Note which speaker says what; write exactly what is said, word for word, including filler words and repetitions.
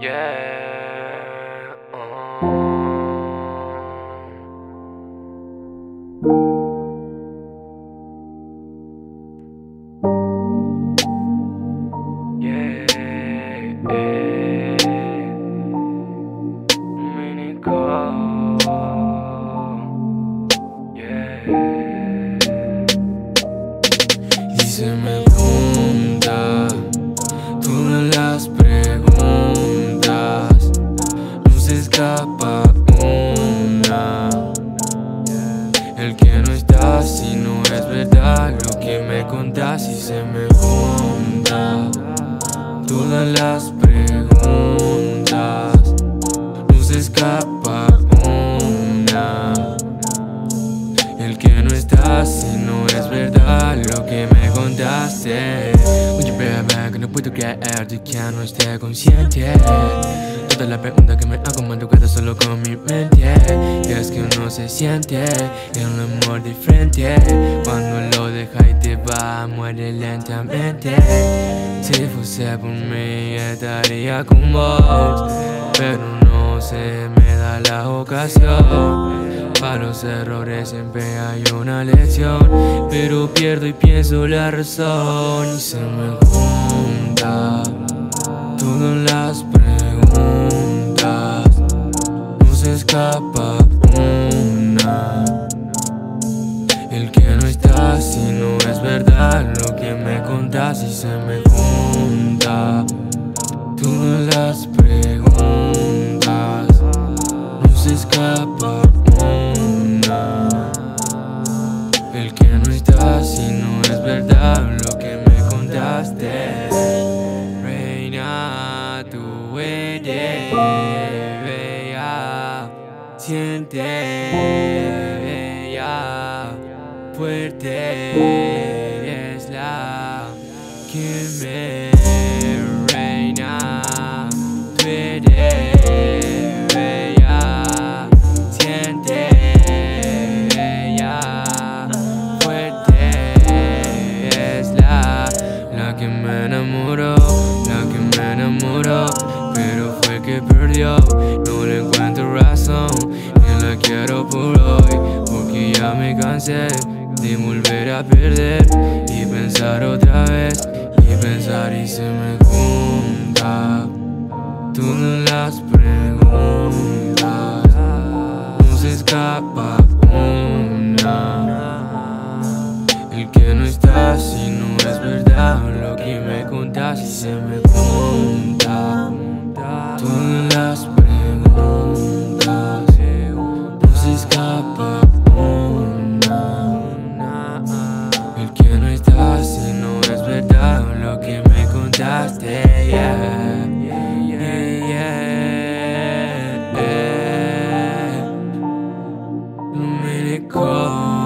Speaker 1: Yeah. uh. Yeah. Yeah. Dominico. Yeah.
Speaker 2: Y se me junta todas las preguntas, no se escapa una. El que no está, si no es verdad lo que me contás. Y se me junta todas las preguntas, no se escapa una. El que no está, si no es verdad lo que me contaste. Oye, bebé, que no puedo creer de que no esté consciente. Todas las preguntas que me hago madrugada solo con mi mente. Y es que uno se siente en un amor diferente. Cuando lo deja y te va, muere lentamente. Si fuese por mí estaría con vos, pero no se me da la ocasión. Para los errores siempre hay una lección, pero pierdo y pienso la razón. Y se me junta todas las preguntas, no se escapa una. El que no está, si no es verdad lo que me contás. Y se me junta todas las preguntas, no se escapa una. El que no está, si no es verdad lo que me contaste. Reina, tú eres bella, siente bella, fuerte es la que me reina. Tú eres bella, siente bella, fuerte es la la que me enamoró, la que me enamoró, pero fue que perdió. No le encuentro razón, ni la quiero por hoy, porque ya me cansé de volver a perder y pensar otra vez, y pensar. Y se me junta todas las preguntas, no se escapa una. El que no está, si no es verdad lo que me contás. Y se me junta todas las preguntas, no se escapa una. El que no está, si no es verdad lo que me contaste. Yeah, yeah, yeah, yeah. Dominico.